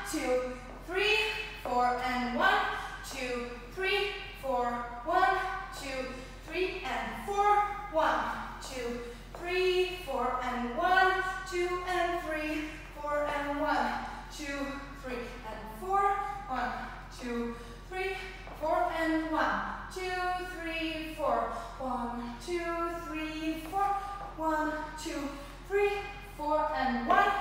2, 3, 4, and 1, 2, 3, 4, 1, 2, 3, and 4, 1, 2, 3, 4, and 1, 2, and 3, 4, and 1, 2, 3, and 4, 1, 2, 3, 4, and 1, 2, 3, 4, 1, 2, 3, 4, 1, 2, 3, 4, and 1,